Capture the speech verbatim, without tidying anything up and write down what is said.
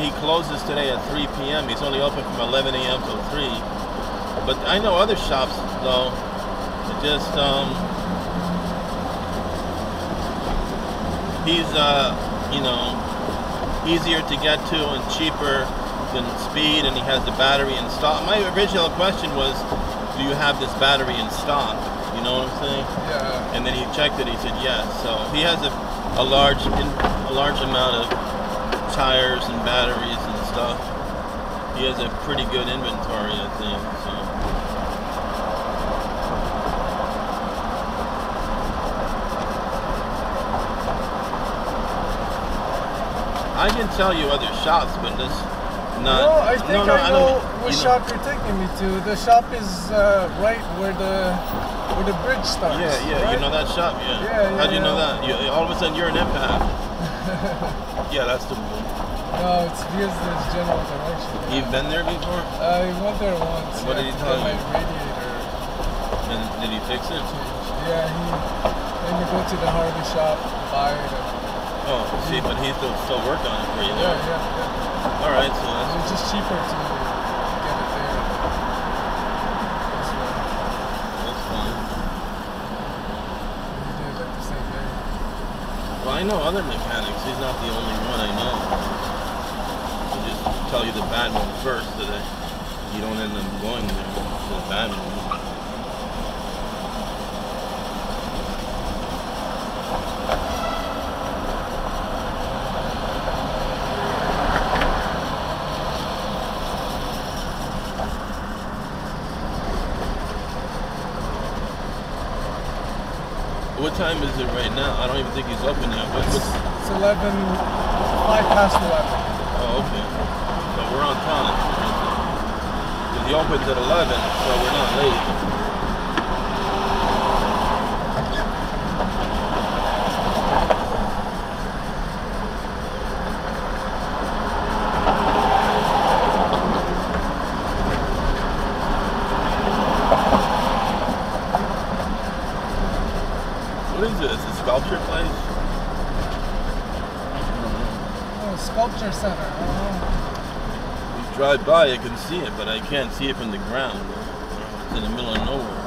he closes today at three P M He's only open from eleven A M till three. But I know other shops though. Just um, he's uh, you know, easier to get to and cheaper than Speed, and he has the battery in stock. My original question was, do you have this battery in stock? You know what I'm saying? Yeah. And then he checked it. He said yes. So he has a, a large, in, a large amount of tires and batteries and stuff. He has a pretty good inventory, I think. So. I can tell you other shops, but this not. No, I think no, no, I I know don't, which you shop know. you're taking me to. The shop is uh, right where the where the bridge starts. Yeah, yeah, right? you know that shop, yeah. Yeah, yeah. How'd you yeah. know that? You, all of a sudden you're an empath. Yeah, that's the one. No, it's business general direction. You've been there before? I went there once. And what yeah, did he to tell get you? My radiator. And did he fix it? Yeah, he made me go to the Harley shop, buy it. And Oh, see, but he still still worked on it for you. yeah, There. yeah, yeah. All right, so that's It's just cheaper to get it there. This way. that's fine. You do it like the same day. Well, I know other mechanics. He's not the only one I know. They just tell you the bad one first, so that you don't end up going there to the bad one. What time is it right now? I don't even think he's open yet. What, what's, It's eleven, five past eleven. oh, okay. So we're on time. Because he opens at eleven, so we're not late. What is this? A sculpture place? Oh, sculpture center. Oh. You drive by, you can see it, but I can't see it from the ground. It's in the middle of nowhere.